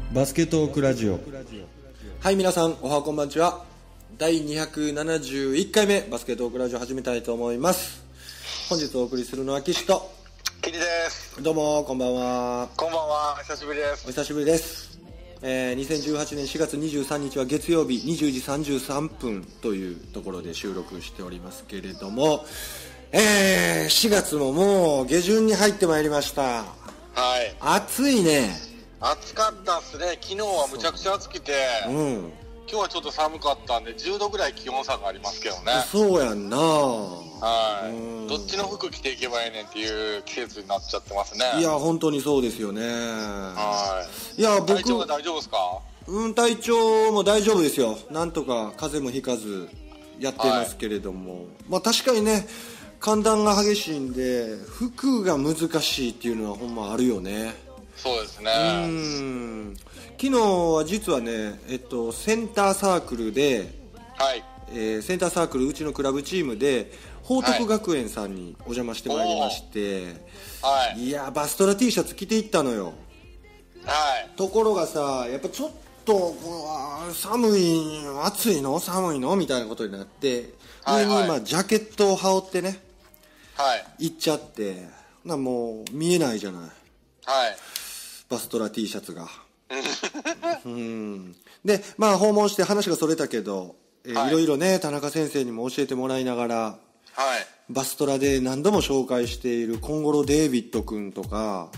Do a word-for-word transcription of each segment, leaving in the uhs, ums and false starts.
バスケトークラジオ。 はい、皆さんおはこんばんちは。だいにひゃくななじゅういっかいめバスケトークラジオ始めたいと思います。本日お送りするのは岸とキリです。 どうもこんばんは。 こんばんは、久しぶりです。 お久しぶりです。えー、にせんじゅうはちねんしがつにじゅうさんにちは月曜日にじゅうじさんじゅうさんぷんというところで収録しておりますけれども、えー、しがつももう下旬に入ってまいりました。 はい、 暑いね。 暑かったっすね。昨日はむちゃくちゃ暑くて、うん、今日はちょっと寒かったんでじゅうどぐらい気温差がありますけどね。 そうやんな。 はい、どっちの服着ていけばいいねんっていう季節になっちゃってますね。 いや本当にそうですよね。 はい、 いや僕体調は大丈夫ですか？ うん、体調も大丈夫ですよ。なんとか風邪もひかずやっていますけれども、はい、まあ確かにね寒暖が激しいんで服が難しいっていうのはほんまあるよね。 そうですね。 うん、昨日は実はね、えっと、センターサークルで、はいえー、センターサークルうちのクラブチームで報徳学園さんにお邪魔してまいりまして、はい、いやバストラ T シャツ着ていったのよ。はい、ところがさやっぱちょっと寒い暑いの寒いのみたいなことになって、はいはい、上にまあジャケットを羽織ってね、はい、行っちゃってなもう見えないじゃない、はい、バストラ T シャツがうんでまあ訪問して話がそれたけど、えーはい、いろいろね田中先生にも教えてもらいながら、はい、バストラで何度も紹介しているコンゴロ・デイビッド君とか、はい、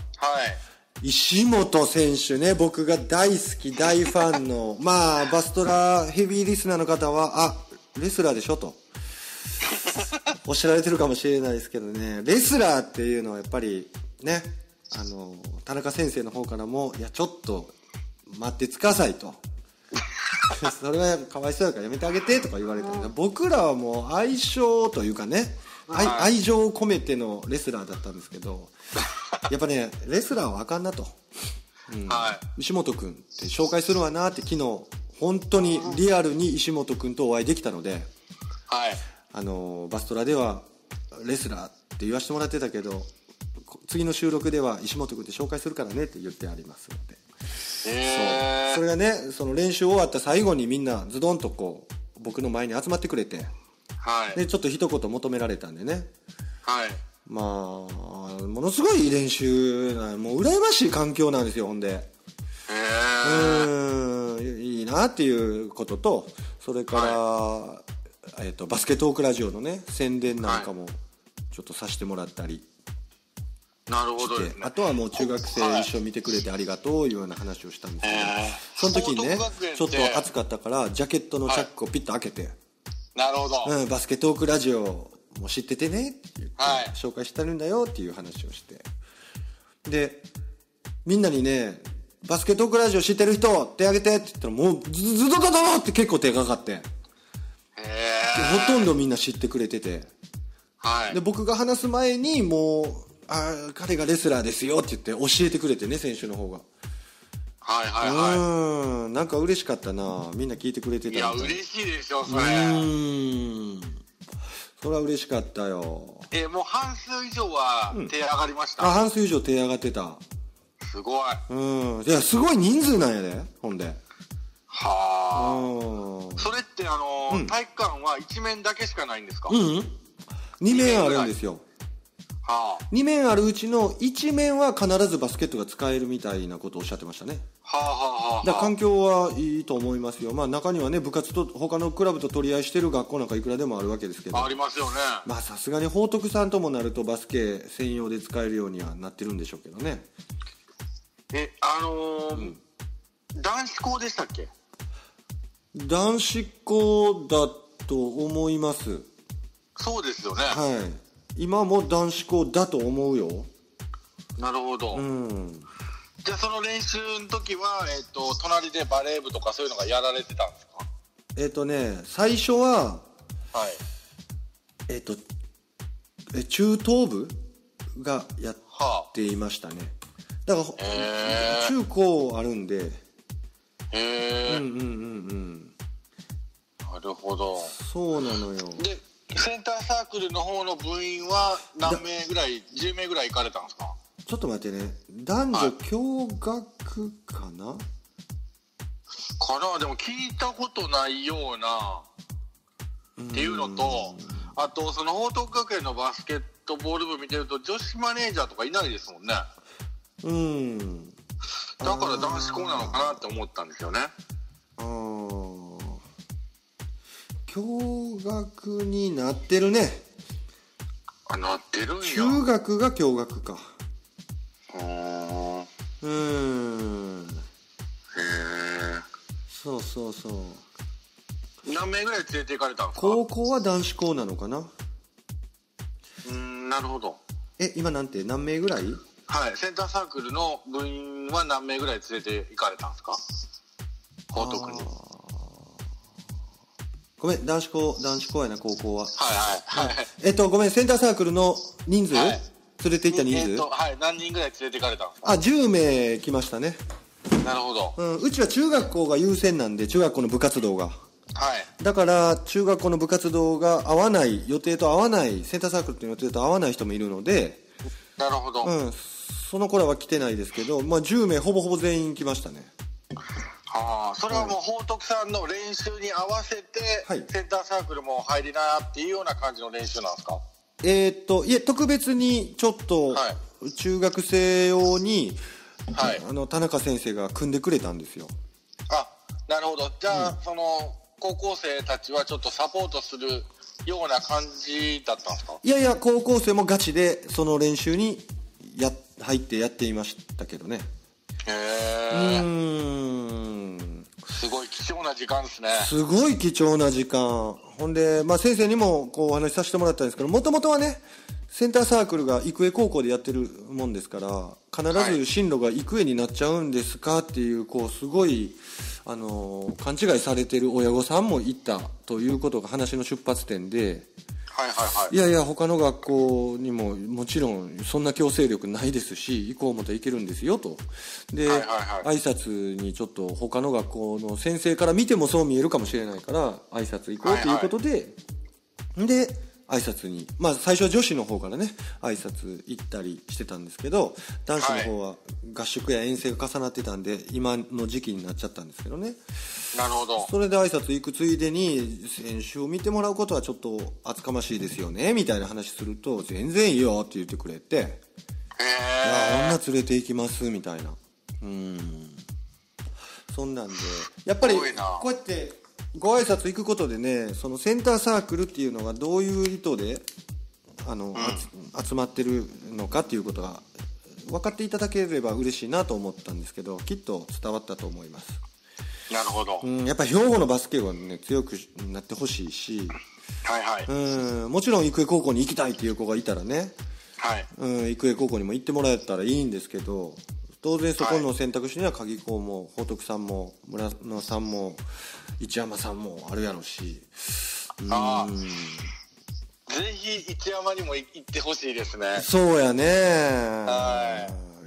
石本選手ね、僕が大好き大ファンのまあバストラヘビーリスナーの方はあレスラーでしょとおっしゃられてるかもしれないですけどね、レスラーっていうのはやっぱりねあの田中先生の方からもいやちょっと待ってつかさいとそれはかわいそうだからやめてあげてとか言われたけど、僕らはもう愛称というかね 愛, 愛情を込めてのレスラーだったんですけどやっぱねレスラーはあかんなと、うんはい、石本君って紹介するわなって昨日本当にリアルに石本君とお会いできたので、はい、あのバストラではレスラーって言わせてもらってたけど次の収録では石本君って紹介するからねって言ってありますので、えー、そうそれがねその練習終わった最後にみんなズドンとこう僕の前に集まってくれて、はい、でちょっと一言求められたんでね、はい、まあものすごい練習なもう羨ましい環境なんですよ。ほんで、えー、うーんいいなっていうこととそれから、はいえー、とバスケトークラジオのね宣伝なんかもちょっとさせてもらったり、なるほどですね、あとはもう中学生一緒見てくれてありがとういうような話をしたんですけど、はい、その時にねちょっと暑かったからジャケットのチャックをピッと開けて、はい、なるほど、うん、バスケトークラジオも知っててねって言って、はい、紹介してるんだよっていう話をしてでみんなにねバスケトークラジオ知ってる人手挙げてって言ったらもうズズドドドドって結構手がかかってほとんどみんな知ってくれてて、はい、で僕が話す前にもうあ彼がレスラーですよって言って教えてくれてね選手の方がはいはいはいうんなんか嬉しかったな。みんな聞いてくれてた。いや嬉しいでしょそれ。うんそれは嬉しかったよ。 えー、もう半数以上は手上がりました、 うん、あ半数以上手上がってた。 すごい。 うんいやすごい人数なんやでほんではあ。それってあの、うん、体育館はいち面だけしかないんですか？ うん、うん、に面あるんですよ。はあ、に面あるうちのいち面は必ずバスケットが使えるみたいなことをおっしゃってましたね。はあはあはあ、だから環境はいいと思いますよ。まあ中にはね部活と他のクラブと取り合いしてる学校なんかいくらでもあるわけですけど、 ありますよね。 まあさすがに報徳さんともなるとバスケ専用で使えるようにはなってるんでしょうけどね。 えあのーうん、男子校でしたっけ？ 男子校だと思います。 そうですよね。 はい今も男子校だと思うよ。 なるほど、うん、じゃあその練習の時は、えー、と隣でバレー部とかそういうのがやられてたんですか？ えっ、ー、とね最初は、はい、えっ、ー、とえ中等部がやっていましたね。だから中高あるんでへえうんうんうんうんなるほどそうなのよ。 でセンターサークルの方の部員は何名ぐらいじゅう名ぐらい行かれたんですか？ ちょっと待ってね男女共学かな、はい、 かな。でも聞いたことないようなっていうのと、あとその報徳学園のバスケットボール部見てると女子マネージャーとかいないですもんね。 うん。 だから男子校なのかなって思ったんですよね。 ああ。共学になってるね。 あ、なってるんや。 中学が共学か。 あー。うーん。へえ。 そうそうそう。 何名ぐらい連れて行かれたんですか？ 高校は男子校なのかな。 うーん、なるほど。 え、今なんて何名ぐらい？ はい、センターサークルの部員は何名ぐらい連れて行かれたんですか？報徳に。 ごめん、男子校、男子校やな、高校は。 はいはいはい。 えっと、ごめん、センターサークルの人数、はい、連れて行った人数、 えっと、はい、何人ぐらい連れて行かれたんですか？ あ、じゅうめい来ましたね。 なるほど。 うん、うちは中学校が優先なんで、中学校の部活動が。はい。だから、中学校の部活動が合わない、予定と合わない、センターサークルっていう予定と合わない人もいるので、 なるほど。 うん、その頃は来てないですけど、まあ、じゅうめいほぼほぼ全員来ましたね。 ああ、それはもう報徳さんの練習に合わせて、はい、センターサークルも入りなっていうような感じの練習なんですか？えー、っといえ特別にちょっと、はい、中学生用に、はい、あの田中先生が組んでくれたんですよ。 あ、なるほど。じゃあ、うん、その高校生たちはちょっとサポートするような感じだったんですか？ いやいや、高校生もガチでその練習にや入ってやっていましたけどね。 へえ。うーん、すごい貴重な時間ですね。 すごい貴重な時間。ほんで、まあ、先生にもこうお話しさせてもらったんですけど、もともとはね、センターサークルが育英高校でやってるもんですから、必ず進路が育英になっちゃうんですかっていう、こうすごいあの勘違いされてる親御さんもいたということが話の出発点で、 はいはいはい、 いやいや、他の学校にももちろんそんな強制力ないですし、行こう思ったら行けるんですよと。で、はいはいはい、挨拶にちょっと他の学校の先生から見てもそう見えるかもしれないから挨拶行こうということで、はいはい、で挨拶に、まあ最初は女子の方からね挨拶行ったりしてたんですけど、男子の方は合宿や遠征が重なってたんで、今の時期になっちゃったんですけどね。 なるほど。 それで挨拶行くついでに選手を見てもらうことはちょっと厚かましいですよねみたいな話すると、全然いいよって言ってくれて、へえ、いや、女連れて行きますみたいな。うん、そんなんでやっぱりこうやってご挨拶行くことでね、そのセンターサークルっていうのがどういう意図であの、うん、集まってるのかっていうことが分かっていただければ嬉しいなと思ったんですけど、きっと伝わったと思います。 なるほど。 うん、やっぱり兵庫のバスケはね強くなってほしいし、 はいはい、 うん、もちろん育英高校に行きたいっていう子がいたらね、 はい、 うん、育英高校にも行ってもらえたらいいんですけど、当然そこの選択肢には鍵高も報徳さんも村野さんも一山さんもあるやろし、 うん、ああ、ぜひ一山にも行ってほしいですね。 そうやね。 はい、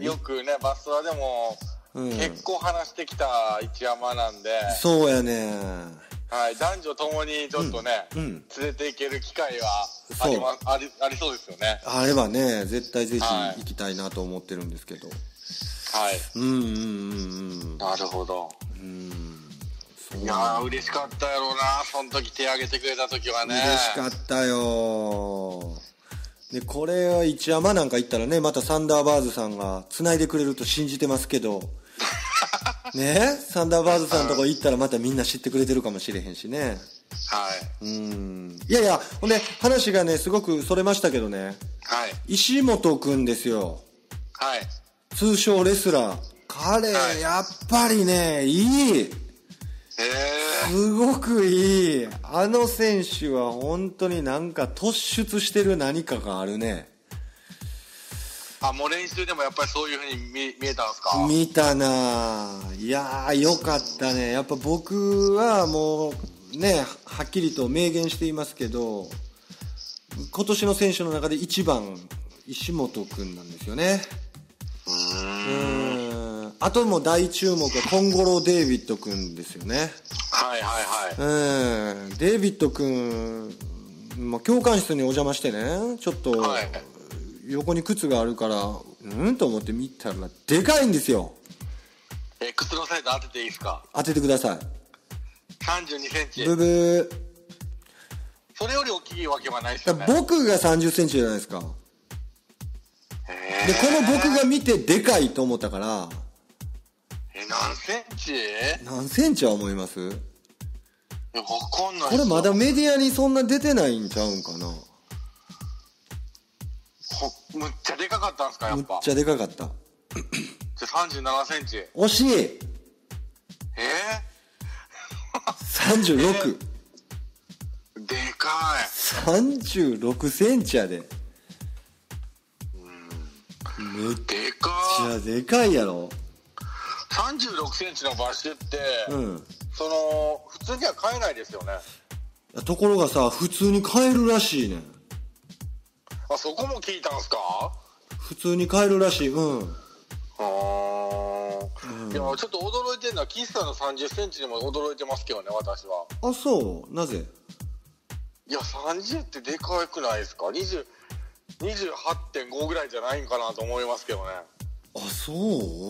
よくねバスはでも、うん、結構話してきた一山なんで。 そうやね。 はい、男女ともにちょっとね、うんうん、連れて行ける機会はあり、ま、あり、ありそうですよね。 あればね、絶対ぜひ行きたいなと思ってるんですけど。 はい。 うんうんうんうん。 なるほど。うん。いやー、嬉しかったやろうな、その時手挙げてくれた時はね。 嬉しかったよ。で、これは一山なんか行ったらね、またサンダーバーズさんが繋いでくれると信じてますけど。ね、サンダーバーズさんとこ行ったらまたみんな知ってくれてるかもしれへんしね。 はい。 うん。いやいや、ほんで話がねすごくそれましたけどね。 はい。 石本くんですよ。 はい。 通称レスラー。彼、はい、やっぱりねいい。 へえ。 すごくいい。あの選手は本当になんか突出してる何かがあるね。 あ、もう練習でもやっぱりそういう風に 見, 見えたんですか？ 見たな。いやーよかったね。やっぱ僕はもうねはっきりと明言していますけど、今年の選手の中で一番石本くんなんですよね。 うーん。 あとも大注目はコンゴロデイビッドくんですよね。 はいはいはい。 うん。デイビッドくん、まあ、教官室にお邪魔してね、ちょっと、はい、横に靴があるからうんと思って見たらでかいんですよ。 え、靴のサイズ当てていいですか？ 当ててください。 さんじゅうにセンチ。 ブブー。 それより大きいわけはないですよね。 僕がさんじゅっセンチじゃないですか。 へー。 で、この僕が見てでかいと思ったから。 え、何センチ？ 何センチは思います？ いや、わかんない。 これまだメディアにそんな出てないんちゃうんかな。 ほむっちゃでかかったんですか、やっぱ。 むっちゃでかかった。 じゃあさんじゅうななセンチ。 惜しい。 えー、さんじゅうろく。 えー、でかい。 さんじゅうろくセンチやで。 うん。 めっでかちゃでかいやろ。 さんじゅうろくセンチのバッシュって、 うん、 その普通には買えないですよね。 ところがさ、普通に買えるらしいねん。 あ、そこも聞いたんすか？ 普通に買えるらしい。うん。 あー、うん、いや、ちょっと驚いてるのは岸さんのさんじゅっセンチにも驚いてますけどね、私は。 あ、そう？なぜ？ いや、さんじゅうってでかくないですか？ にじゅう、にじゅうはちてんご ぐらいじゃないんかなと思いますけどね。 あ、そう？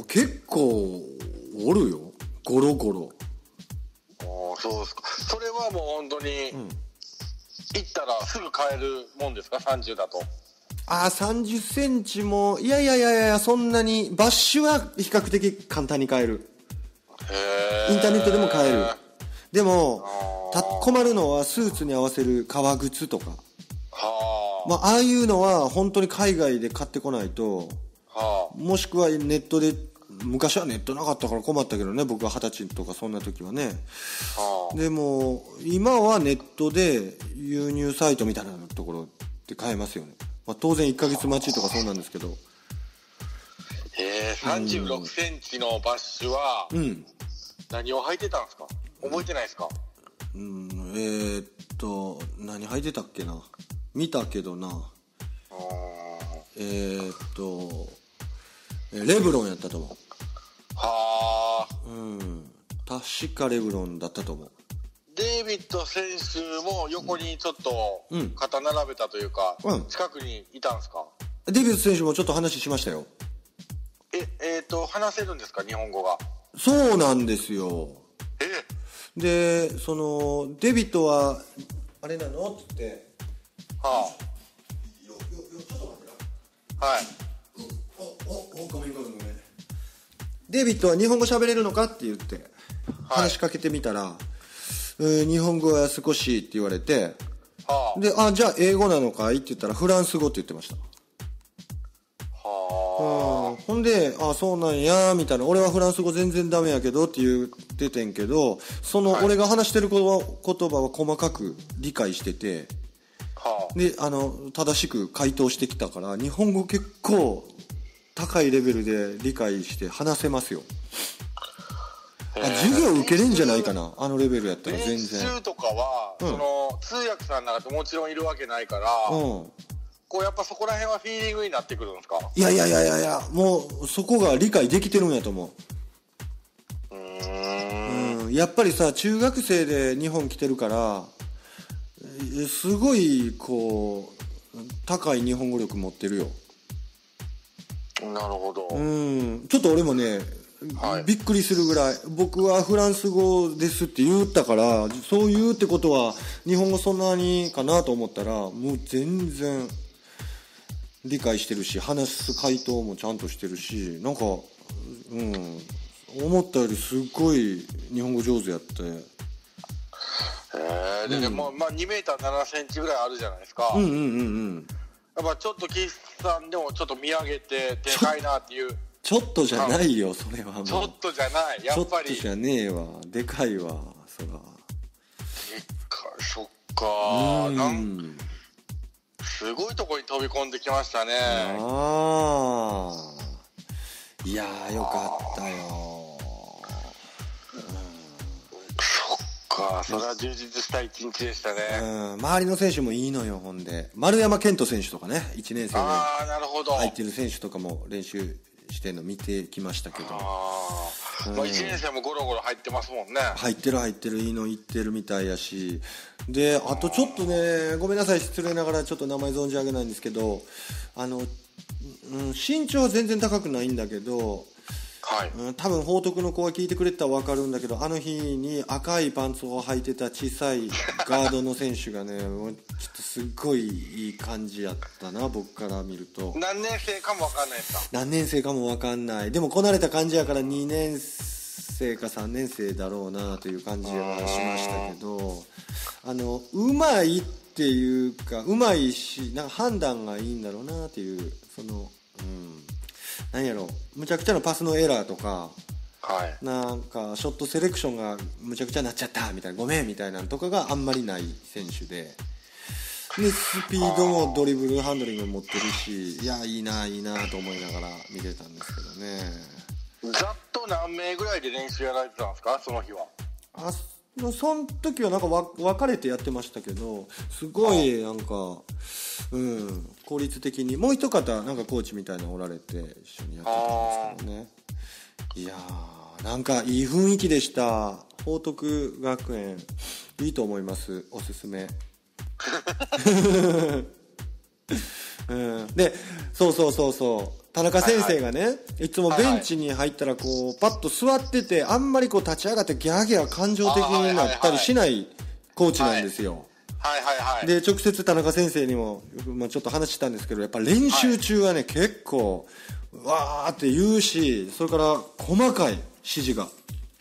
結構おるよ、ゴロゴロ。 ああ、そうですか。それはもう本当に、うん、行ったらすぐ買えるもんですか？さんじゅうだと。 ああ、さんじゅっセンチも、いやいやいやいや、そんなに、バッシュは比較的簡単に買える。 へー。 インターネットでも買える。でも、た困るのはスーツに合わせる革靴とか。はあ。まあ、ああいうのは本当に海外で買ってこないと、はあ、もしくはネットで、昔はネットなかったから困ったけどね、僕は二十歳とかそんな時はね。はあ、でも、今はネットで輸入サイトみたいなところで買えますよね。まあ、当然いっかげつ待ちとかそうなんですけど。 へえ、さんじゅうろくセンチのバッシュは、うん、何を履いてたんですか？覚えてないですか？ うん、えー、っと、何履いてたっけな。見たけどな。えー、っと、レブロンやったと思う。はあ。うん。確かレブロンだったと思う。 デイビッド選手も横にちょっと肩並べたというか、うん、近くにいたんですか？ デイビッド選手もちょっと話しましたよ。 え、えーと、話せるんですか？日本語が。 そうなんですよ。 えで、その、デイビッドは、あれなのって言って、はあ。よ、よ、よ、ちょっと待ってな。はい。お、お、お、ごめんごめんごめん。デイビッドは日本語喋れるのかって言って、話しかけてみたら、はい、えー、日本語は少しって言われて、はあ、で、あ、じゃあ英語なのかいって言ったらフランス語って言ってました。はあ、ほんで、あ、そうなんやみたいな、俺はフランス語全然ダメやけどって言っててんけど、その俺が話してる言葉は細かく理解してて、はあ、で、あの正しく回答してきたから、日本語結構高いレベルで理解して話せますよ。あ、授業受けれんじゃないかな、あのレベルやったら全然。 練習とかは、うん、その通訳さんなんかもちろんいるわけないから、うん、こうやっぱそこら辺はフィーリングになってくるんですか？ いやいやいやいやいや、もうそこが理解できてるんやと思う。うーん、うん、やっぱりさ、中学生で日本来てるからすごいこう高い日本語力持ってるよ。 なるほど。 うん、ちょっと俺もね、はい、びっくりするぐらい、僕はフランス語ですって言ったから、そう言うってことは日本語そんなにかなと思ったら、もう全然理解してるし、話す回答もちゃんとしてるし、なんか、うん、思ったよりすっごい日本語上手やって。へえー、で、うん、でもまあにメーターななセンチぐらいあるじゃないですか。 うんうんうんうん。 やっぱちょっと岸さんでもちょっと見上げてでかいなっていう。 ちょっとじゃないよ、それはもう。 ちょっとじゃない、やっぱり。 ちょっとじゃねえわ、でかいわ、そら。でかい、そっか、なんすごいとこに飛び込んできましたね。 ああ、いやー、よかったよ。 うん、そっか、それは充実した一日でしたね。 うん、周りの選手もいいのよ、ほんで。丸山健人選手とかね、いちねん生で入ってる選手とかも練習してるの見てきましたけど。 あ、うん、まあ、いちねん生もゴロゴロ入ってますもんね。 入ってる入ってる、いいの言ってるみたいやし。で、あとちょっとね、ごめんなさい、失礼ながらちょっと名前存じ上げないんですけど、あの、うん、身長は全然高くないんだけど、 はい、 うん、多分報徳の子は聞いてくれてたら分かるんだけど、あの日に赤いパンツを履いてた小さいガードの選手がねちょっとすっごいいい感じやったな、僕から見ると。 何年生かも分かんないですか？ 何年生かも分かんない。でもこなれた感じやからにねん生かさんねん生だろうなという感じはしましたけど、あのうまいっていうか、うまいしなんか判断がいいんだろうなっていう、そのうん何やろ、むちゃくちゃなパスのエラーとか、 はい、 なんかショットセレクションがむちゃくちゃなっちゃったみたいな、ごめんみたいなのとかがあんまりない選手で、でスピードもドリブルハンドリングも持ってるし、いやいいないいなと思いながら見てたんですけどね。 ざっと何名ぐらいで練習やられてたんですか、その日は？ あその時はなんか分かれてやってましたけど、すごいなんか、うん、効率的にもう一方なんかコーチみたいなのおられて一緒にやってたんですけどね。いやーなんかいい雰囲気でした。報徳学園いいと思います、おすすめ。うん、でそうそうそうそう田中先生がね、はいはい、いつもベンチに入ったらこうパッと座ってて、あんまりこう立ち上がってギャーギャー感情的になったりしないコーチなんですよ。 はいはいはい。 で直接田中先生にも、まあ、ちょっと話したんですけど、やっぱ練習中はね、はい、結構わーって言うし、それから細かい指示が、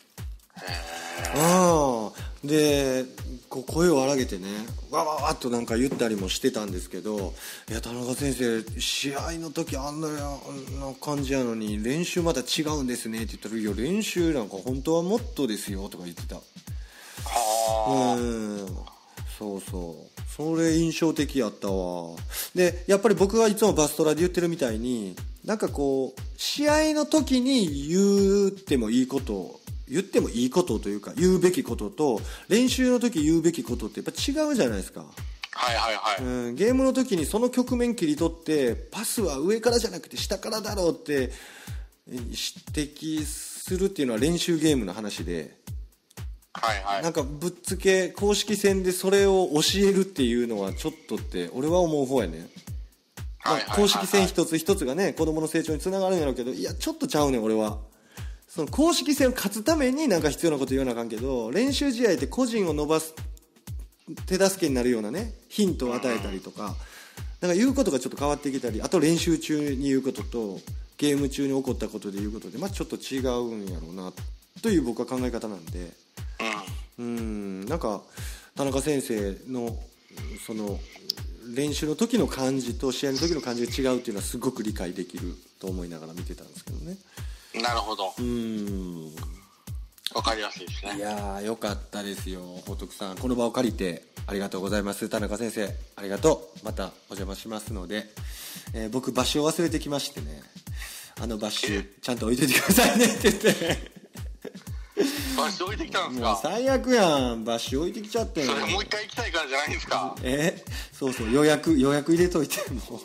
あでこう声を荒げてね、わわわっとなんか言ったりもしてたんですけど、いや田中先生試合の時あんな感じやのに練習また違うんですねって言ったら、いや練習なんか本当はもっとですよとか言ってた。はうんそうそう、それ印象的やったわ。でやっぱり僕がいつもバストラで言ってるみたいに、なんかこう試合の時に言ってもいいこと言ってもいいことというか言うべきことと、練習の時言うべきことってやっぱ違うじゃないですか。 はいはいはい、 うん、ゲームの時にその局面切り取って、パスは上からじゃなくて下からだろうって指摘するっていうのは練習ゲームの話で、 はいはい、 なんかぶっつけ公式戦でそれを教えるっていうのはちょっとって俺は思う方やね。まあ、公式戦一つ一つがね子供の成長につながるんやろうけど、いやちょっとちゃうねん俺は。その公式戦を勝つためになんか必要なこと言わなあかんけど、練習試合って個人を伸ばす手助けになるようなねヒントを与えたりとか、なんか言うことがちょっと変わってきたり、あと練習中に言うこととゲーム中に起こったことで言うことで、まあ、ちょっと違うんやろうなという僕は考え方なんで、うんなんか田中先生のその練習の時の感じと試合の時の感じが違うっていうのはすごく理解できると思いながら見てたんですけどね。 なるほど。 うーんわかりやすいですね。 いやーよかったですよ。報徳さんこの場を借りてありがとうございます。田中先生ありがとう。またお邪魔しますので、えー、僕バッシュを忘れてきましてね、あのバッシュちゃんと置いといてくださいねって言ってバッシュ置いてきたんですか？ もう最悪やん、バッシュ置いてきちゃってん。 それもう一回行きたいからじゃないんですか？ えそうそう予約予約入れといてもう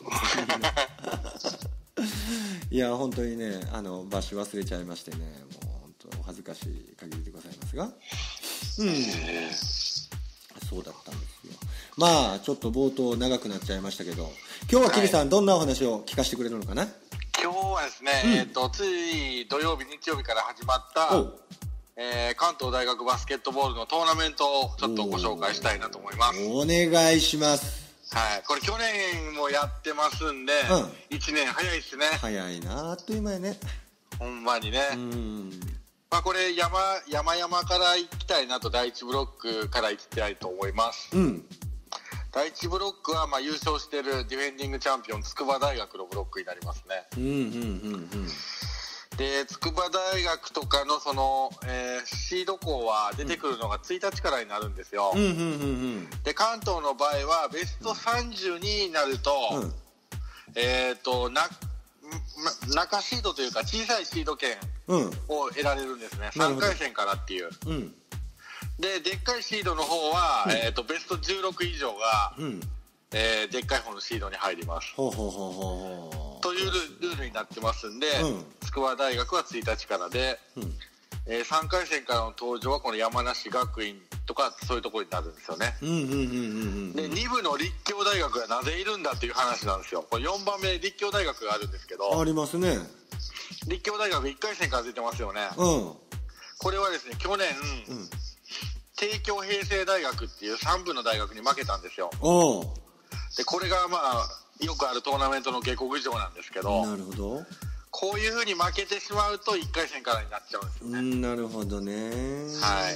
いや本当にねあのバッシュ忘れちゃいましてね、もう本当お恥ずかしい限りでございますが、うんそうだったんですよ。まあちょっと冒頭長くなっちゃいましたけど、今日はキリさん、はい、どんなお話を聞かせてくれるのかな？ 今日はですね、うん、えーと、つい土曜日日曜日から始まった、えー、関東大学バスケットボールのトーナメントをちょっとご紹介したいなと思います。 お願いします。 はい、これ去年もやってますんで、うん、いちねん早いですね。 早いな、あっという間やね。 ほんまにね。 うん、 まあ、これ山山々から行きたいなと、第一ブロックから行きたいと思います。 うん、 第一ブロックはまあ優勝しているディフェンディングチャンピオン筑波大学のブロックになりますね。 うんうんうんうんで筑波大学とかのその、えー、シード校は出てくるのがついたちからになるんですよ。 うんうんうんうん、で関東の場合はベストさんじゅうにになると、うん、えっ、ー、とな中シードというか小さいシード権を得られるんですね、うん、さんかい戦からっていう、 うん、 ででっかいシードの方は、うん、えー、とベストじゅうろく以上が、うん、えー、でっかい方のシードに入ります。 ほうほうほうほうというルールになってますんで、うん、筑波大学はついたちからで、うん、えー、さんかい戦からの登場はこの山梨学院とかそういうところになるんですよね。でに部の立教大学がなぜいるんだっていう話なんですよ。これよんばんめ立教大学があるんですけど、 ありますね。 立教大学いっかい戦から出てますよね。 うん、 これはですね去年、うん、帝京平成大学っていうさん部の大学に負けたんですよ。でこれがまあよくあるトーナメントの下克上なんですけど、 なるほど、 こういう風に負けてしまうといっかい戦からになっちゃうんですよね。 うん、なるほどね。 はい。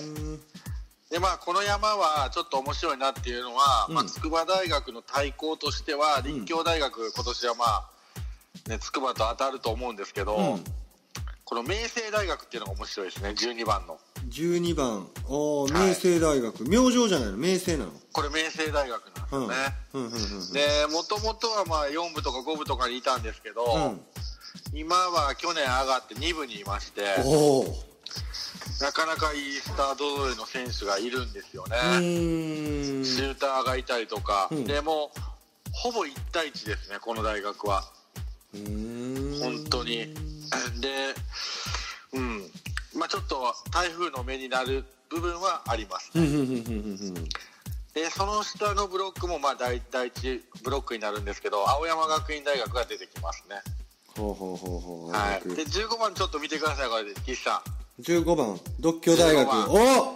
でまあこの山はちょっと面白いなっていうのは、うん、まあ、筑波大学の対抗としては立教大学、うん、今年はまあね筑波と当たると思うんですけど、うん、この明星大学っていうのが面白いですね。じゅうにばんのじゅうにばん、おー、明星大学、はい、明星じゃないの、明星なの。 これ明星大学なんですよね。うんうんうんうん、でもともとはまあよん部とかご部とかにいたんですけど、うん、今は去年上がってに部にいまして、おなかなかいいスター揃いの選手がいるんですよね。うーん、シューターがいたりとか、うん、でもほぼいち対いちですねこの大学は。うーん、本当に。で、うんまあ、ちょっと台風の目になる部分はありますね。でその下のブロックもまあ大体いちブロックになるんですけど、青山学院大学が出てきますね。ほうほうほうほう、はい、でじゅうごばんちょっと見てください。これで岸さんじゅうごばん獨協大学、お、はい、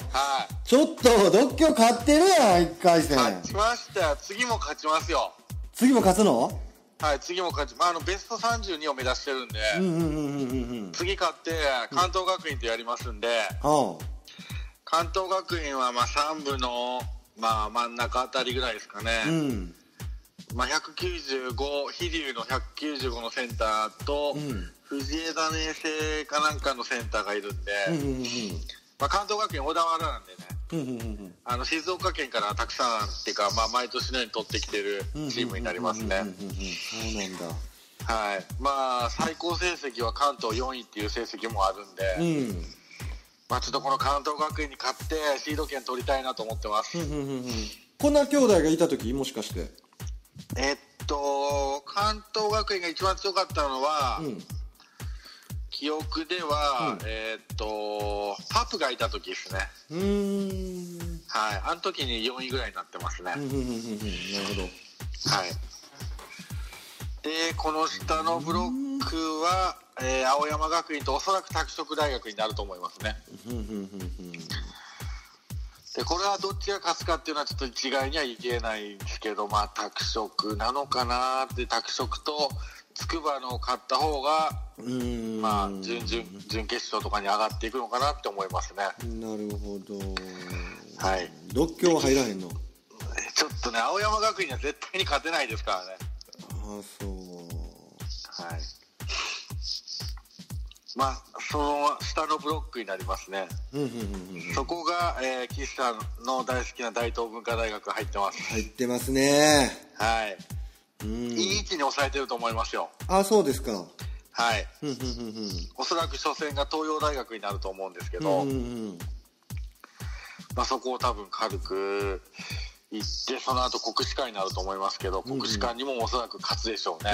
ちょっと独協勝ってるやん。いっかい戦勝ちましたよ。次も勝ちますよ。 次も勝つの？ はい、次も勝ち、まあ、あのベストさんじゅうにを目指してるんで、うんうんうんうんうん、次勝って関東学院とやりますんで、うん、関東学院はまあさん部の、まあ、真ん中あたりぐらいですかね。うん、まあ、ひゃくきゅうじゅうご、飛龍のひゃくきゅうじゅうごのセンターと、うん、藤枝明星かなんかのセンターがいるんで、うんうんうん、まあ、関東学院小田原なんでね、うんうんうん、あの静岡県からたくさんっていうか、まあ、毎年のように取ってきてるチームになりますね。 そうなんだ。 はい。まあ最高成績は関東よんいっていう成績もあるんで、うん、まあちょっとこの関東学院に勝ってシード権取りたいなと思ってます。 こんな兄弟がいた時もしかして？ えっと関東学院が一番強かったのは、うん、記憶では、うん、えー、っとパプがいた時ですね。うーん、はい、あの時によんいぐらいになってますね。うんうんうんうん、なるほど。はい。でこの下のブロックは、えー、青山学院とおそらく拓殖大学になると思いますね。でこれはどっちが勝つかっていうのはちょっと一概には言えないんですけど、まあ拓殖なのかなって。拓殖と筑波の勝った方がまあ準々準決勝とかに上がっていくのかなって思いますね。 なるほど。 はい。 独協は入らへんの？ ちょっとね青山学院には絶対に勝てないですからね。 ああそう。 はい。まあその下のブロックになりますね。そこが、えー、岸さんの大好きな大東文化大学入ってます。 入ってますね。 はい。うん、いい位置に抑えてると思いますよ。 あ、そうですか。 はい。おそらく初戦が東洋大学になると思うんですけど、まあ、そこを多分軽く行ってその後国士舘になると思いますけど、国士舘にもおそらく勝つでしょうね。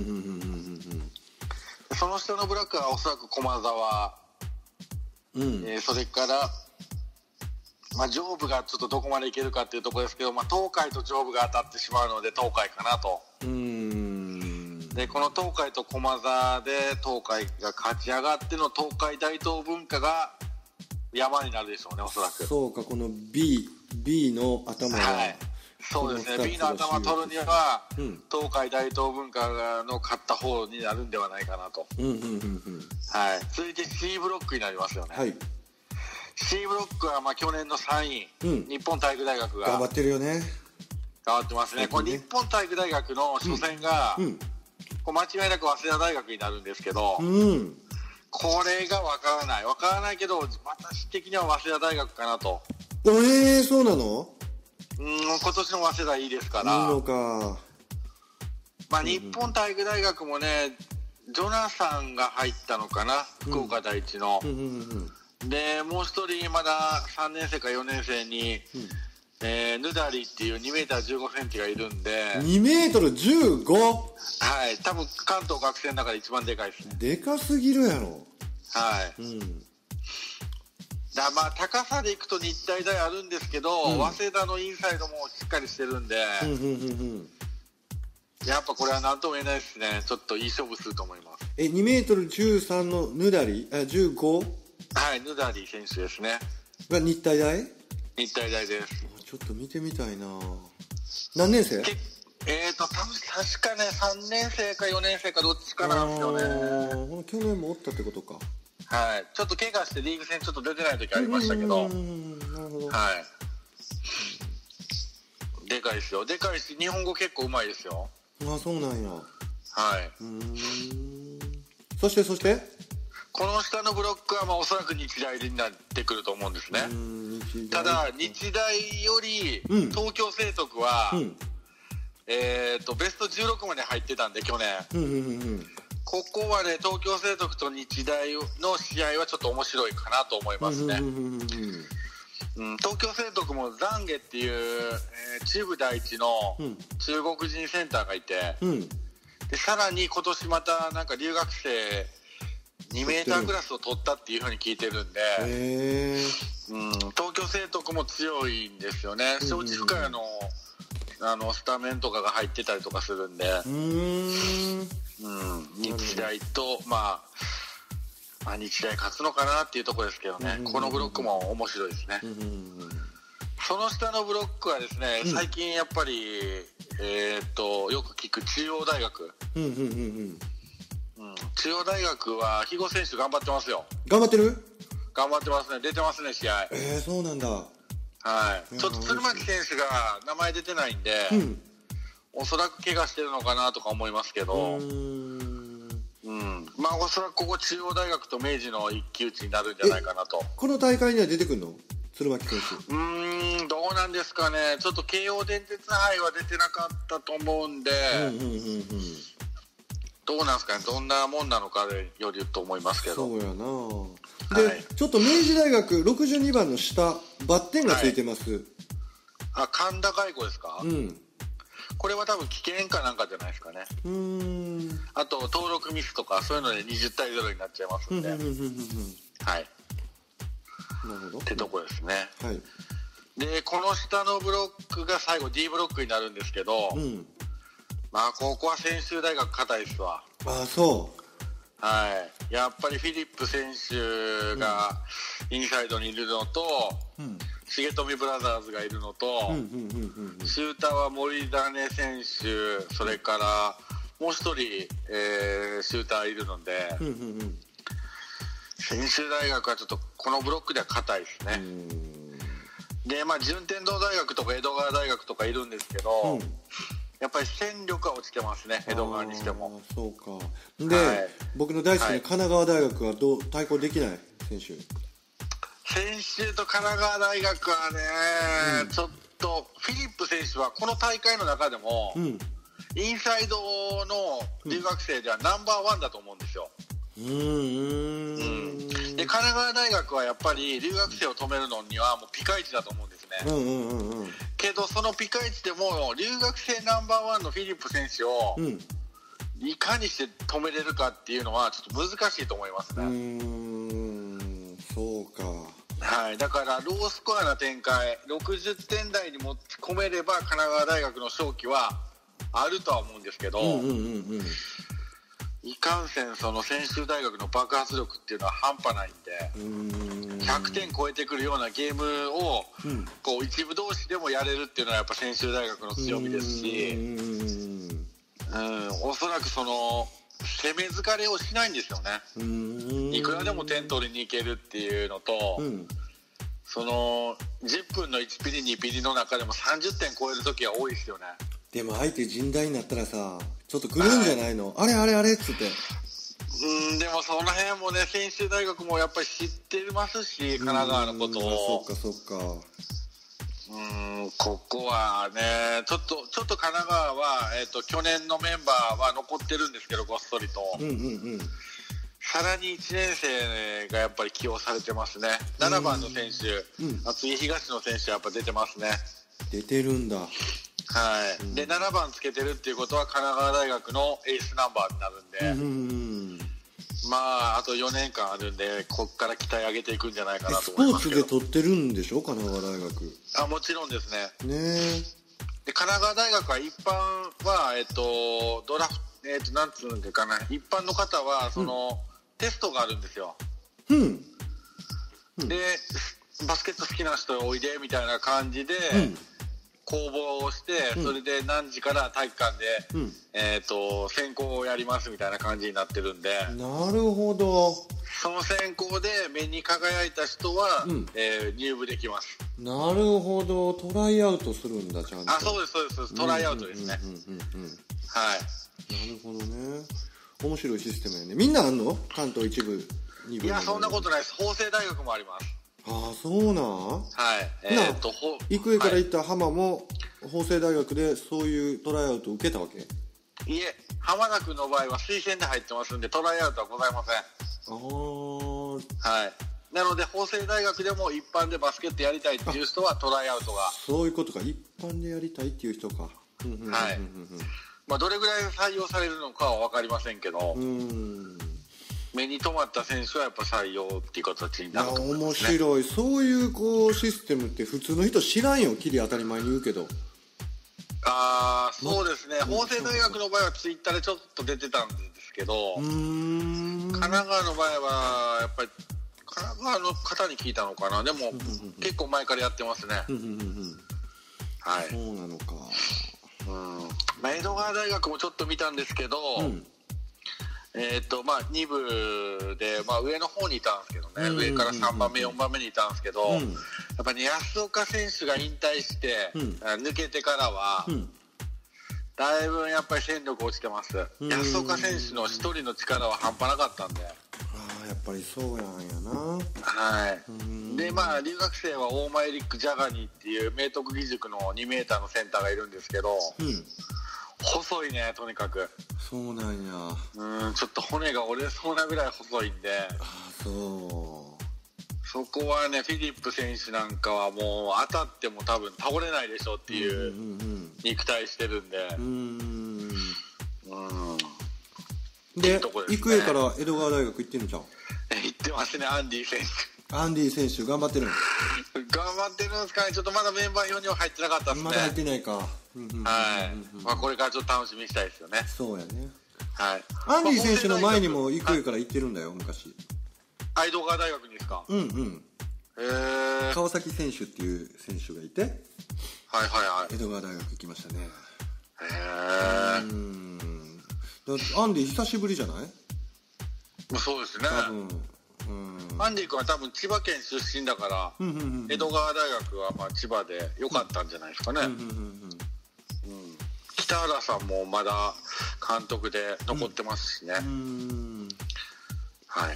その下のブロックはおそらく駒澤、うん、えー、それからまあ、上部がちょっとどこまでいけるかっていうところですけど、まあ、東海と上部が当たってしまうので東海かなと。うーん、でこの東海と駒澤で東海が勝ち上がっての東海大東文化が山になるでしょうね、おそらく。 そうか、この B, B の頭は、 はい、そうですね。 B の頭取るには、うん、東海大東文化の勝った方になるんではないかなと。うんうんうんうん、はい。続いて C ブロックになりますよね。はい。C ブロックはまあ去年のさんい、うん、日本体育大学が頑張ってるよね。 頑張ってますね。ね、これ日本体育大学の初戦が、うんうん、これ間違いなく早稲田大学になるんですけど、うん、これが分からない分からないけど私的には早稲田大学かなと。 えー、そうなの？ うん、今年の早稲田いいですから。 いいのか。 まあ、日本体育大学もね、ジョナサンが入ったのかな、福岡第一の。うんうんうんうん、でもう一人まださんねん生かよねん生に、うん、えー、ヌダリっていうにメーターじゅうごセンチがいるんで。 にメートルじゅうご？ はい、多分関東学生の中で一番でかいですね。 でかすぎるやろ。 はい、うん、 だまあ高さでいくと日体大あるんですけど、うん、早稲田のインサイドもしっかりしてるんで、うんうんうんうん、やっぱこれは何とも言えないですね。ちょっといい勝負すると思います。 え、にメートルじゅうさんのヌダリ、あ、じゅうご？ はい、ヌダリ選手ですね。 が日体大？ 日体大です。 ちょっと見てみたいな。何年生？ えーと、た確かね、さんねん生かよねん生かどっちかなんですよね。 去年もおったってことか。 はい。ちょっと怪我してリーグ戦ちょっと出てない時ありましたけど。なるほど。はい。でかいですよ。でかいし、日本語結構うまいですよ。 あ、そうなんや。 はい。 うーん。そしてそしてこの下のブロックはまあおそらく日大になってくると思うんですね。ただ、日大より東京聖徳は、うん、えーと、ベストじゅうろくまで入ってたんで、去年。うんうんうん、ここはね、東京聖徳と日大の試合はちょっと面白いかなと思いますね。うん、東京聖徳もザンゲっていう、えー、中部第一の中国人センターがいて、うん、でさらに今年またなんか留学生にメータークラスを取ったっていう風に聞いてるんで、うん、東京聖徳も強いんですよね。庄司深谷のあのスタメンとかが入ってたりとかするんで、うーん、うん、日大と、まあ、まあ日大勝つのかなっていうところですけどね、このブロックも面白いですね。その下のブロックはですね、最近やっぱり、えー、っとよく聞く中央大学、うんうんうんうんうん、中央大学は肥後選手頑張ってますよ。 頑張ってる？ 頑張ってますね。出てますね、試合。 えー、そうなんだ。 はい、ちょっと鶴巻選手が名前出てないんで、うん、おそらく怪我してるのかなとか思いますけど、うーん、うん、まあおそらくここ中央大学と明治の一騎打ちになるんじゃないかなと。 この大会には出てくるの？鶴巻選手。 うーん、どうなんですかね。ちょっと京王電鉄杯は出てなかったと思うんで、うんうんうんうん、どうなんですかね。どんなもんなのかよりと思いますけど。 そうやな。で、はい、ちょっと明治大学ろくじゅうにばんの下バッテンがついてます、はい、 あ、神田外交ですか？うん、これは多分危険かなんかじゃないですかね。うーん、あと登録ミスとかそういうのでにじゅうたいゼロになっちゃいますんで、はい、なるほどってとこですね。はい、でこの下のブロックが最後 D ブロックになるんですけど、うん、まあここは専修大学硬いですわ。 ああ、そう。 はい、やっぱりフィリップ選手がインサイドにいるのと、うん、重富ブラザーズがいるのと、うんうんうんうん、シューターは森種選手、それからもう一人、えー、シューターいるので、うんうんうん、専修大学はちょっとこのブロックでは硬いですね。で、まあ、順天堂大学とか江戸川大学とかいるんですけど、うん、やっぱり戦力は落ちてますね、江戸川にしても。 そうか。で、はい、僕の大好きな神奈川大学はどう対抗できない選手？ 先週と神奈川大学はね、うん、ちょっとフィリップ選手はこの大会の中でも、うん、インサイドの留学生ではナンバーワンだと思うんですよ。うんうん、で神奈川大学はやっぱり留学生を止めるのにはもうピカイチだと思うんですね。うんうんうんうん、けどそのピカイチでも留学生ナンバーワンのフィリップ選手を、うん、いかにして止めれるかっていうのはちょっと難しいと思いますね。うーん、そうか。 はい、だからロースコアな展開、ろくじゅってん台に持ち込めれば神奈川大学の勝機はあるとは思うんですけど、うんうんうんうん、いかんせんその専修大学の爆発力っていうのは半端ないんで、うーん、ひゃくてん超えてくるようなゲームを、うん、こう一部同士でもやれるっていうのはやっぱ専修大学の強みですし、うーん、うん、おそらくその攻め疲れをしないんですよね。うーん、いくらでも点取りに行けるっていうのと、うん、そのじゅっぷんのいちピリにピリの中でもさんじゅってん超える時は多いですよね。 でも相手甚大になったらさ、ちょっと来るんじゃないの、はい、あれあれあれっつって。 うん、でもその辺もね、専修大学もやっぱり知ってますし、神奈川のことを。 そっかそっか。 うん、ここはね、ちょっとちょっと神奈川は、えーと、去年のメンバーは残ってるんですけど、ごっそりと、うんうんうん、さらにいちねん生がやっぱり起用されてますね。ななばんの選手、うん、厚木東の選手はやっぱ出てますね。 出てるんだ。はい、 うん、でななばんつけてるっていうことは神奈川大学のエースナンバーになるんで、うんうんうん、 まああとよねんかんあるんで、こっから期待上げていくんじゃないかなと思いますけど。 スポーツで取ってるんでしょ、神奈川大学。 あ、もちろんですね。 ねえ。 で神奈川大学は一般はえっとドラフトえっとなんつうのかな、一般の方はその、うん、テストがあるんですよ。 うん。 うん、でバスケット好きな人おいでみたいな感じで。うん、公募をして、うん、それで何時から体育館で、うん、えーと、選考をやりますみたいな感じになってるんで。 なるほど。 その選考で目に輝いた人は、うん、えー、入部できます。 なるほど。トライアウトするんだ、ちゃんと。 あ、そうですそうですそうです。トライアウトですね。はい。 なるほどね。面白いシステムやね。みんなあんの？関東一部、二部。 いや、そんなことないです。法政大学もあります。 ああ、そうなん？ はい。えー、っと、 育英から行った浜も、法政大学でそういうトライアウトを受けたわけ？ いえ、浜田君の場合は推薦で入ってますんで、トライアウトはございません。ああ。 はい。なので、法政大学でも一般でバスケットやりたいっていう人はトライアウトが。 そういうことか。一般でやりたいっていう人か。はい。 まあ、どれぐらい採用されるのかは分かりませんけど。 うん。 目に留まった選手はやっぱ採用っていう形になると思いますね。 面白い。そういうこうシステムって普通の人知らんよ。きり当たり前に言うけど。 ああ、そうですね。法政大学の場合はツイッターでちょっと出てたんですけど、 うーん、 神奈川の場合はやっぱり神奈川の方に聞いたのかな。でも結構前からやってますね。はい。 そうなのか。 うん。まあ、江戸川大学もちょっと見たんですけど。うん、えーとまあ、に部で、まあ、上の方にいたんですけどね、うん、上からさんばんめよんばんめにいたんですけど、うん、やっぱり、ね、安岡選手が引退して、うん、抜けてからは、うん、だいぶやっぱり戦力落ちてます。うん、安岡選手の一人の力は半端なかったんで。 ああ、やっぱりそうやんやな。 はい。うん、でまあ留学生は大前エリック・ジャガニーっていう明徳義塾のにメーターのセンターがいるんですけど、うん、細いね、とにかく。 そうなんや。 うん、ちょっと骨が折れそうなぐらい細いんで。 ああ、そう。 そこはね、フィリップ選手なんかはもう当たっても多分倒れないでしょっていう肉体してるんで。うん。 うん。で、育英から江戸川大学行ってんのじゃん。 行ってますね、アンディ選手。 アンディ選手頑張ってるの？ 頑張ってるんですかね。ちょっとまだメンバー表には入ってなかったですね。 まだ入ってないか。はい。 まあこれからちょっと楽しみにしたいですよね。 そうやね。 はい。 アンディ選手の前にも育英から行ってるんだよ、昔。 江戸川大学にですか？ うんうん。へえ。川崎選手っていう選手がいて。はいはいはい。 江戸川大学行きましたね。 へえ。 うん。アンディ久しぶりじゃない？ そうですね。 多分。 うん、アンディ君は多分千葉県出身だから、うんうんうん、江戸川大学はまあ千葉で良かったんじゃないですかね。北原さんもまだ監督で残ってますしね。うん、はい。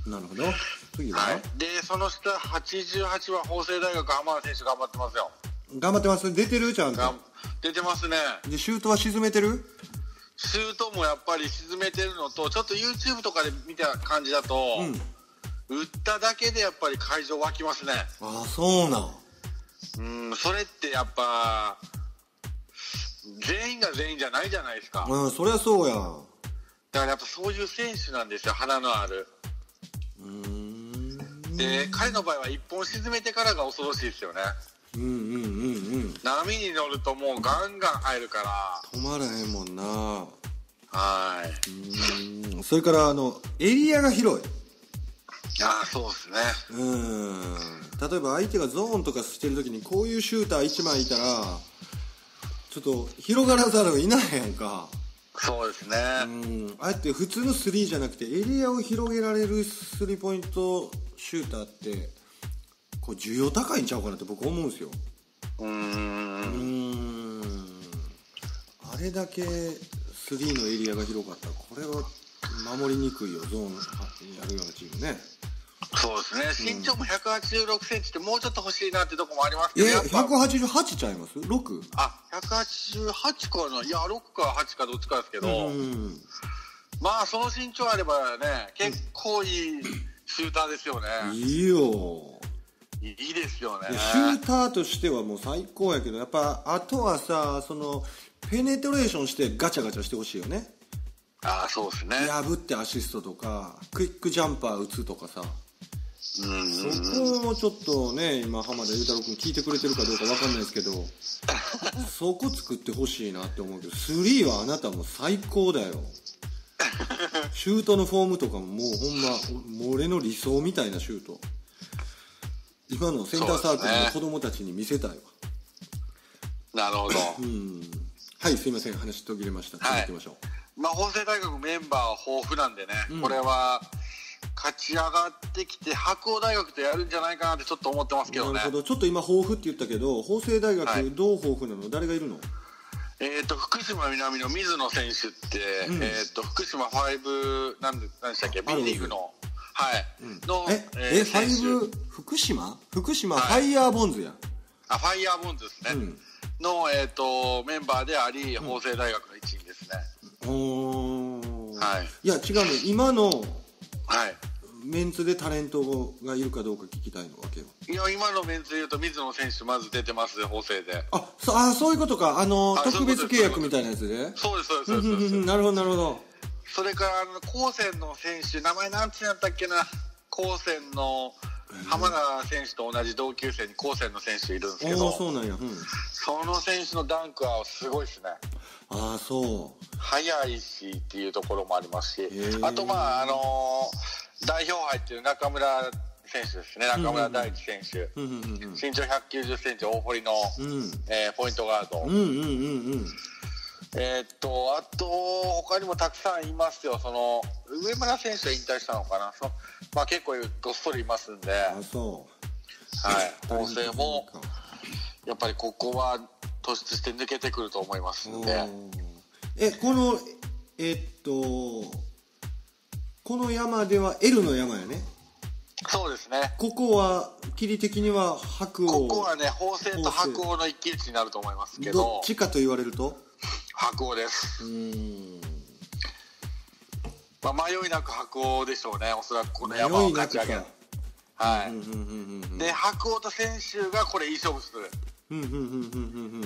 なるほど。次は、 はい、でその下はちじゅうはちばん法政大学浜田選手頑張ってますよ。 頑張ってます。出てるちゃんと。 出てますね。 でシュートは沈めてる？ シュートもやっぱり沈めてるのと、ちょっと YouTube とかで見た感じだと、うん、打っただけでやっぱり会場湧きますね。 ああ、そうなん。 うん、それってやっぱ全員が全員じゃないじゃないですか。 うん、そりゃそうやん。 だからやっぱそういう選手なんですよ、花のある。うーん。で彼の場合はいっぽん沈めてからが恐ろしいですよね。 うんうんうんうん。 波に乗るともうガンガン入るから止まらへんもんな。 はい。 うん。それからあのエリアが広い。 ああ、そうですね。 うん。例えば相手がゾーンとかしてる時にこういうシューターいちまいいたらちょっと広がらざるを得ないやんか。 そうですね。 うん。あえて普通のスリーじゃなくてエリアを広げられるスリーポイントシューターってこう需要高いんちゃうかなって僕思うんですよ。うーん。うーん。あれだけスリーのエリアが広かったらこれは守りにくいよ、ゾーンやるようなチームね。 そうですね、身長もひゃくはちじゅうろくセンチってもうちょっと欲しいなってとこもありますけど、 え、ひゃくはちじゅうはちちゃいます？ ろく？ あ、ひゃくはちじゅうはちかな。いや、ろくかはちかどっちかですけど、うん、まあその身長あればね、結構いいシューターですよね。 いいよ。 いいですよね。 シューターとしてはもう最高やけど、やっぱあとはさ、そのペネトレーションしてガチャガチャしてほしいよね。 ああそうですね。 破ってアシストとかクイックジャンパー打つとかさ、うん、そこもちょっとね今浜田雄太郎君聞いてくれてるかどうか分かんないですけどそこ作ってほしいなって思うけど、スリーはあなたも最高だよシュートのフォームとかももうほんまもう俺の理想みたいなシュート、今のセンターサークルの子供たちに見せたいわ、ね、 なるほどうん、はいすいません話途切れました、続きましょう。 まあ、法政大学メンバーは豊富なんでね、うん、これは勝ち上がってきて白鴎大学とやるんじゃないかなってちょっと思ってますけどね。 なるほど、ちょっと今豊富って言ったけど法政大学どう豊富なの、はい、誰がいるの？ えー、と福島南の水野選手って、うん、えー、と福島ファイブなんで何でしたっけ B リーグの、はい、うん、のえええファイブ福島福島、はい、ファイヤーボンズやん。 あファイヤーボンズですね、うん、の、えー、とメンバーであり法政大学の一員ですね。 おー、はい、いや違うの今の、はい、メンツでタレントがいるかどうか聞きたいのわけよ。 いや今のメンツでいうと水野選手まず出てますね、法政で。 あ そ, あそういうことか、あの特別契約みたいなやつで。 そうですそうですそうですなるほどなるほど。 それからあの高専の選手、名前なんてやったっけな、高専の浜田選手と同じ同級生に高専の選手いるんですけど、 おそうなんや、うん、 その選手のダンクはすごいですね。 ああそう速いしっていうところもありますし、あとまああのー、代表入ってる中村選手ですね、中村大地選手、うんうんうんうん、身長ひゃくきゅうじゅっセンチ大堀の、うん、えー、ポイントガード、うんうんうんうん、えー、っとあと他にもたくさんいますよ。その上村選手は引退したのかな、そ、まあ、結構ごっそりいますんで、あそうはい法政もやっぱりここは突出して抜けてくると思いますんで。 えこのえー、っとこの山では L の山やね。 そうですね。 ここは地理的には白鴎、 ここはね法政と白鴎の一騎打ちになると思いますけど、 どっちかと言われると白鴎です。うーん、まあ、迷いなく白鴎でしょうね、おそらくこの山を勝ち上げる。はい、うんうんうんうんうん、で白鴎と専修がこれいい勝負する。うんうんうんうんうん、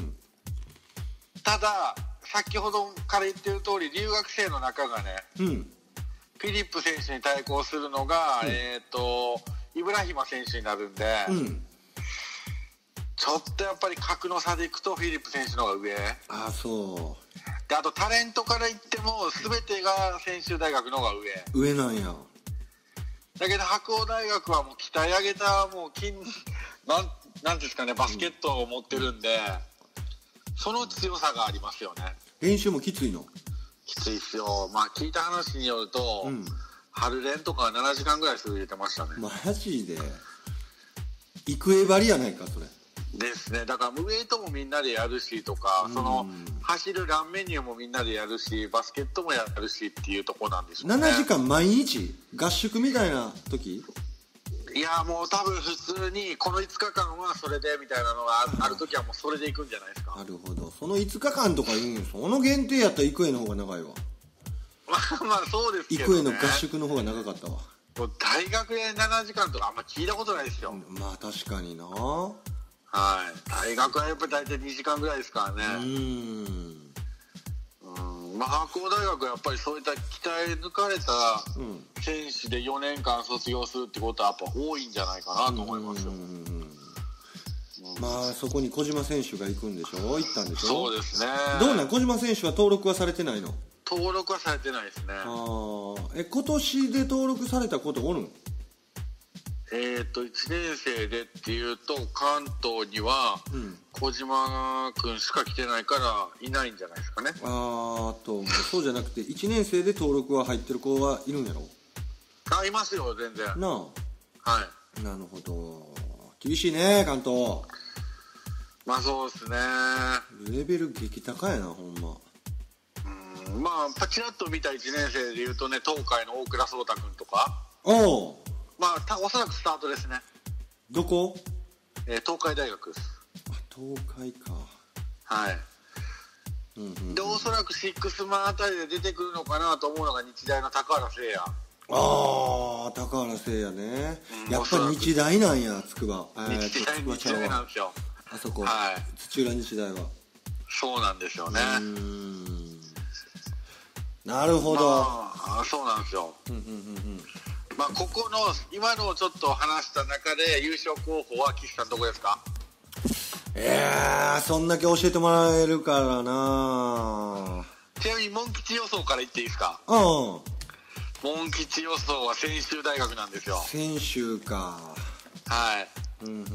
ただ先ほどから言ってる通り留学生の中がね、うん、フィリップ選手に対抗するのが、うん、えーとイブラヒマ選手になるんで、うん、ちょっとやっぱり格の差でいくとフィリップ選手の方が上。 あそうで、あとタレントから言っても全てが専修大学の方が上上なんや。 だけど白鴎大学はもう鍛え上げたもう筋なんなんですかね、バスケットを持ってるんで、うん、その強さがありますよね。 練習もきついの？ きついっすよ。まあ聞いた話によると、うん、春練とかななじかんぐらいする言ってましたね。 マジで育英張りやないかそれ。 ですね。だからウエイトもみんなでやるしとか、うん、その走るランメニューもみんなでやるし、バスケットもやるしっていうとこなんでしょうね。 ななじかん毎日合宿みたいな時？ いやもう多分普通にこのいつかかんはそれでみたいなのがある時はもうそれで行くんじゃないですか。 なるほど。そのいつかかんとか言うん、その限定やったら育英の方が長いわ。 まあまあそうですけどね。 育英の合宿の方が長かったわ。 大学でななじかんとかあんま聞いたことないですよ。 まあ確かにな。 はい、大学はやっぱり大体にじかんぐらいですからね。うーん、うん、まあ白鴎大学はやっぱりそういった鍛え抜かれた選手でよねんかん卒業するってことはやっぱ多いんじゃないかなと思いますよ。うん、 うん、まあそこに小島選手が行くんでしょ、行ったんでしょ。 そうですね。 どうなん、小島選手は登録はされてないの？ 登録はされてないですね。あえ今年で登録されたことおるん？ えー、といちねん生でっていうと関東には小島君しか来てないからいないんじゃないですかね。 ああとそうじゃなくていちねん生で登録は入ってる子はいるんやろ？ あいますよ全然なあ。 はい、 なるほど。厳しいね関東。 まあそうですね。 レベル激高やなほんま。 うん、まあパチラッと見たいちねん生でいうとね、東海の大倉颯太君とか。 おう、 まあ、たおそらくスタートですね。 どこ？ えー、東海大学です。 あ、東海か。 はい、うんうんうん、でおそらくシックスマンあたりで出てくるのかなと思うのが日大の高原誠也。ああ、高原誠也ね、うん、やっぱり日大なんや、筑波。 日大、日大なんですよあそこ、 はい、 土浦日大は。 そうなんですよね。うーん、 なるほど、 まあ、そうなんですよ、うんうんうんうん、まあここの今のちょっと話した中で優勝候補は岸さんどこですか？ えー、そんだけ教えてもらえるからな。 ちなみにモン吉予想から言っていいですか？ うん。 モン吉予想は専修大学なんですよ。 専修か。 はい。 うんうんうんうん。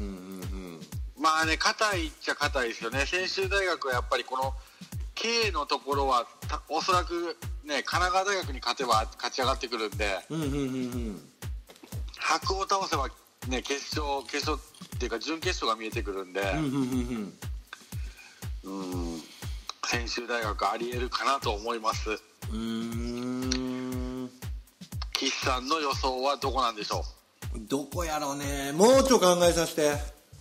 まあね、硬いっちゃ硬いですよね。専修大学はやっぱりこの K のところはおそらくね、神奈川大学に勝てば勝ち上がってくるんで、 うんうんうんうん。 白鴎を倒せばね、決勝決勝っていうか準決勝が見えてくるんで、うんうんうんうん。うん。専修大学ありえるかなと思います。うーん。岸さんの予想はどこなんでしょう？どこやろうね。もうちょい考えさせて。はい。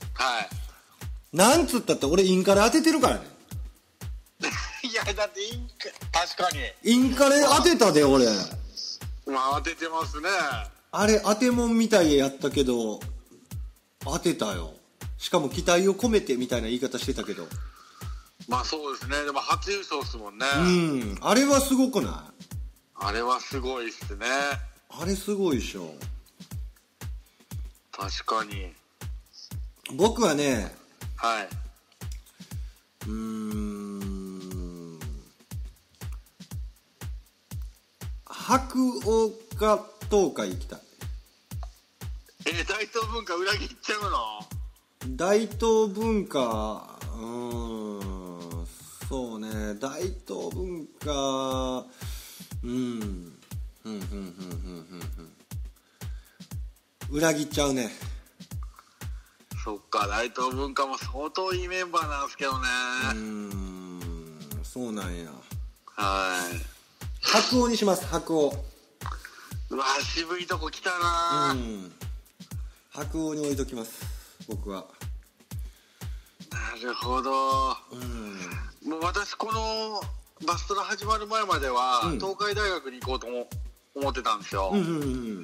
なんつったって俺インカレ当ててるからね。 いやだってインカ確かにインカレ当てたで俺。 まあ当ててますね。 あれ当てもんみたいやったけど当てたよ。しかも期待を込めてみたいな言い方してたけど。 まあそうですね。でも初優勝ですもんね。 うん。あれはすごくない？ あれはすごいっすね。 あれすごいでしょ。 確かに。 僕はね、 はい。 うーん。白鴎か東海行きたい。 えー、大東文化裏切っちゃうの？ 大東文化、うーん、そうね、大東文化、うん、うん、うん、うん、うん、うん、裏切っちゃうね。 そっか、大東文化も相当いいメンバーなんですけどね。 うーん、そうなんや。 はい。 白鴎にします、白鴎。 うわ、渋いとこ来たな。うん。 白鴎に置いときます、僕は。 なるほど。うん。もう私このバストラ始まる前までは、うん、東海大学に行こうとも思ってたんですよ。うんうんうん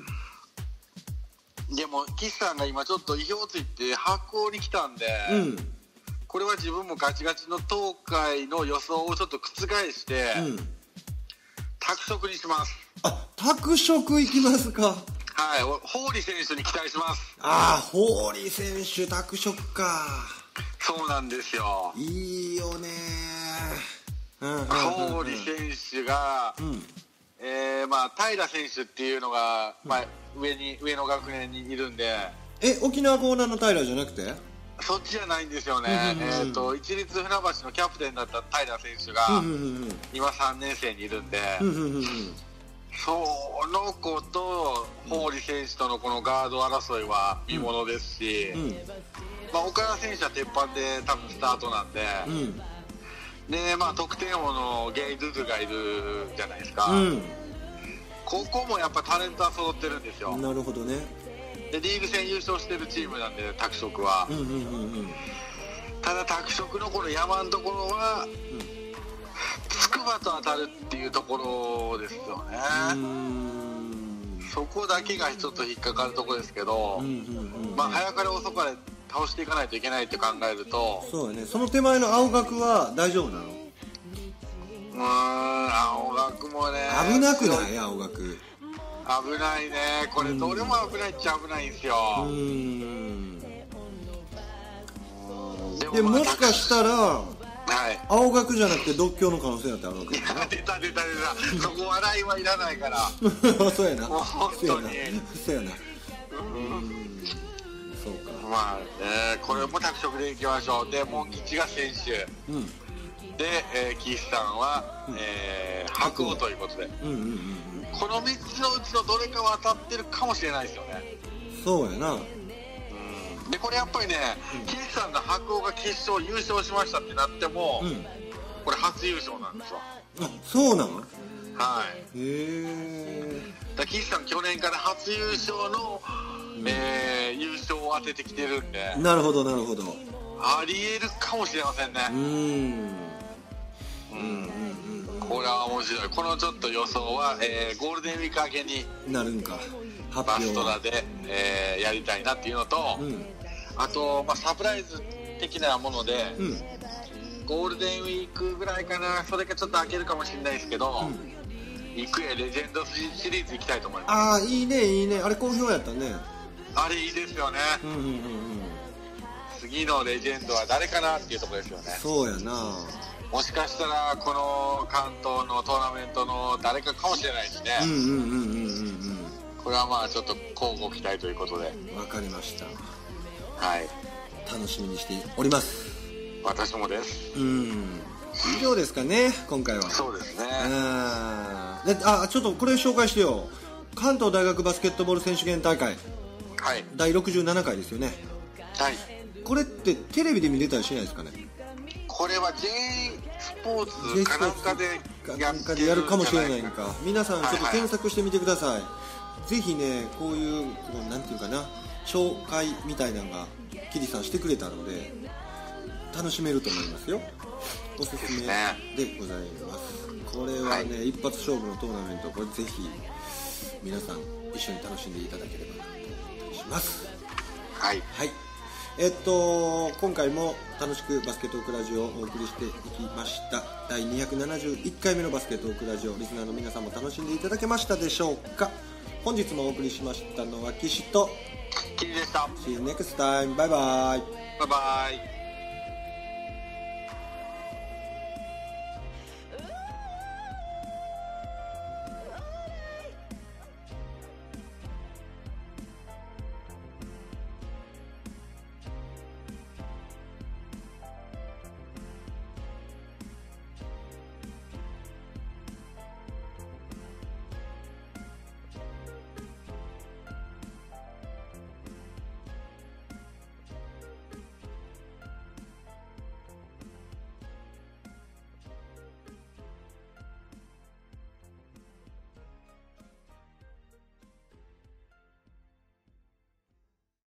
。でも岸さんが今ちょっと意表ついて白鴎に来たんで、うん、これは自分もガチガチの東海の予想をちょっと覆して、うん、拓殖にします。 あ、拓殖行きますか。 はい、ホーリー選手に期待します。 ああ、ホーリー選手拓殖か。 そうなんですよ。 いいよねー。うんうんうんうん、 ホーリー選手が、うん、えー、まあ平選手っていうのが、まあ、上に上の学年にいるんで。 え、沖縄高南の平じゃなくて？そっちじゃないんですよね。うんうんうん、えっ、ー、と一律船橋のキャプテンだった平選手が、うんうんうん、今さんねん生にいるんで。うんうんうんうん、その子とホーリー選手とのこのガード争いは見ものですし、うん、まあ、岡田選手は鉄板で多分スタートなんで、うん、で、まあ、得点王のゲイ・ドゥドゥがいるじゃないですか、うん、ここもやっぱタレントは揃ってるんですよ。 なるほどね。 でリーグ戦優勝してるチームなんで拓殖は、うんうんうんうん、ただ拓殖のこの山のところは、うん、筑波と当たるっていうところですよね。うーん、そこだけがちょっと引っかかるところですけど、うんうんうんうん、まあ早かれ遅かれ倒していかないといけないって考えると。 そうだね。その手前の青学は大丈夫なの？ うーん、青学もね、 危なくない？青学危ないね。これどれも危ないっちゃ危ないんですよ。うーん、 でも、でもしかしたらはい、青学じゃなくて独協の可能性だってあるわけだね。出た出た出た。そこ笑いはいらないから。 そうやな。 もう本当に。 そうやな。うん。そうか。 まあね、これも拓殖でいきましょう。で、モン吉が選手。うん。で、えー、岸さんは、うん、えー、白鴎ということで。うんうんうんうん。このみっつのうちのどれかは当たってるかもしれないですよね。 そうやな。 でこれやっぱりね、うん、岸さんが白鴎が決勝優勝しましたってなっても、うん、これ初優勝なんですわ。 あ、そうなの？ はい。 へえ。 だ岸さん去年から初優勝の、うん、えー、優勝を当ててきてるんで。 なるほどなるほど。 ありえるかもしれませんね。うん。うん。これは面白い。このちょっと予想は、えー、ゴールデンウィーク明けになるんか。 バストラで、えー、やりたいなっていうのと、うん、あと、まあ、サプライズ的なもので、うん、ゴールデンウィークぐらいかな、それかちょっと開けるかもしれないですけど、うん、 育英レジェンドシリーズ行きたいと思います。 ああ、いいねいいね、あれ好評やったね。 あれいいですよね。うんうんうんうん。次のレジェンドは誰かなっていうところですよね。 そうやな。 もしかしたらこの関東のトーナメントの誰かかもしれないですね。うんうんうんうんうんうん。これはまあちょっと交互期待ということで。 わかりました。 はい。 楽しみにしております。 私もです。 うん。以上ですかね、今回は。 そうですね。 あであちょっとこれ紹介してよ。関東大学バスケットボール選手権大会、はい、だいろくじゅうななかいですよね。 はい。 これってテレビで見れたりしないですかね。 これは J スポーツかなんかでやってるやるかもしれないんか。皆さんちょっと検索してみてください。はいはい、ぜひね、こういうこうなんていうかな、紹介みたいなのがキリさんしてくれたので楽しめると思いますよ。おすすめでございます。これはね、はい、一発勝負のトーナメント、これぜひ皆さん一緒に楽しんでいただければなと思ったりします。はい、はい、えっと今回も楽しくバスケットークラジオをお送りしていきました。だいにひゃくななじゅういっかいめのバスケットークラジオ、リスナーの皆さんも楽しんでいただけましたでしょうか。本日もお送りしましたのは岸とキリでした。 See you next time. バイバイ。 バイバイ。